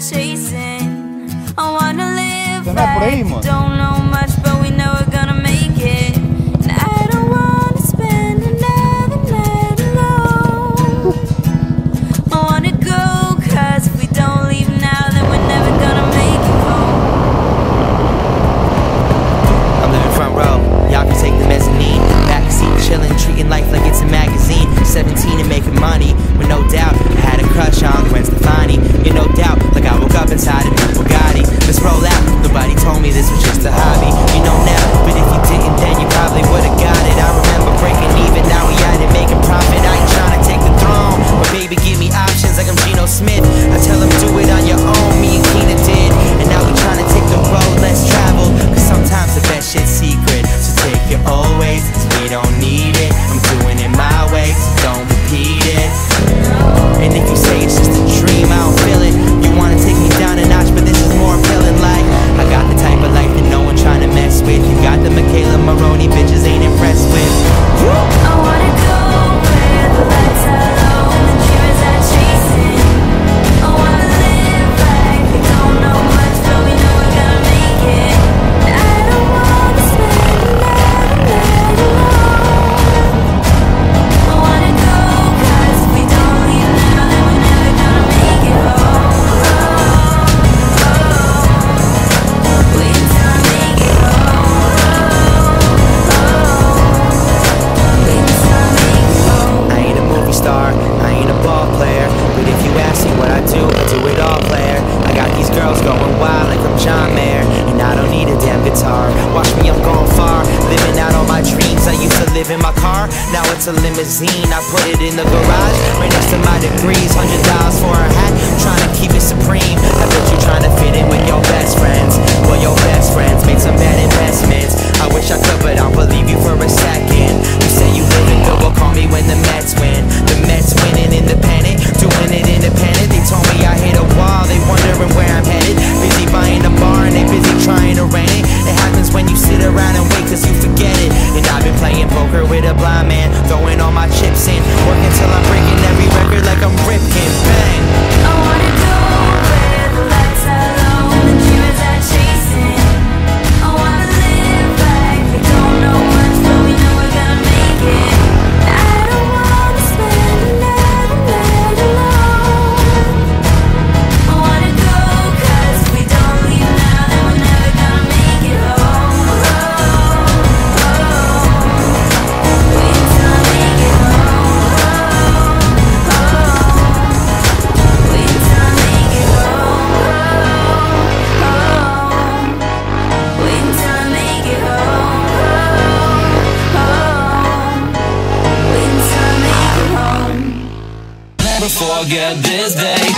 chasing. I wanna live Por ahí, life, don't know much, but we know we're gonna make it. And I don't wanna spend another night alone. I wanna go, cause if we don't leave now, then we're never gonna make it home. I'm living front row, y'all can take the mezzanine. Backseat chillin', treating life like it's a magazine. 17 and making money, with no doubt. I had a crush on Gwen Stefani, you no doubt. Like I woke up inside a new Bugatti. Let's roll out, nobody told me this was just a hobby. You know now, but if you didn't, then you probably would've got it. I remember breaking even, now we at it, making profit. I ain't tryna take the throne, but baby give me options like I'm Geno Smith. I tell them do it on your own, me and Keena did. And now we tryna take the road less traveled, cause sometimes the best shit's secret. So take your old ways, cause we don't need it. I'm doing it my way, so don't repeat it. And if you say it's just a dream, I don't feel it. You wanna take me down a notch, but this is more appealing. Like, I got the type of life that no one tryna mess with. You got the Michaela Maroney bitches ain't impressed with. I wanna go where the lights are low and the dreamers are chasing. I wanna live life, we don't know much, but we know we're gonna make it. And I don't wanna spend another night alone. I wanna go, cause if we don't leave now, then we're never gonna make it home. Wait until I make it home. Wait until I make it home. I ain't a movie star, I ain't a ball player, but if you ask me what I do it all, player. I got these girls going wild like I'm John Mayer, and I don't need a damn guitar. Watch me, I'm going far, living out all my dreams. I used to live in my car, now it's a limousine. I put it in the garage, right next to my degrees. $100 for a hat, trying to keep it supreme. I bet you trying to fit in with your best friends. Well, your best friends made some bad investments. I wish I could, but I don't believe you for a second. You say you living good, well call me when the Mets win. The Mets winning independent, doing it independent. They told me I hit a wall, they wondering where I'm headed. Busy buying a bar and they busy trying to rent it. It happens when you sit around and wait cause you forget it. And I've been playing poker with a blind man, throwing all my chips in, working till I'm breaking every record like I'm Ripken. Bang! I wanna go where the lights are low and the dreamers are chasing. I wanna live life, we don't know much, but we know we're gonna make it. I don't wanna spend another night alone. I wanna go, cause if we don't leave now, then we're never gonna make it home. Wait until I make it home. Wait until I make it home. Wait until I make it home. Wait until I make it home. Never forget this day.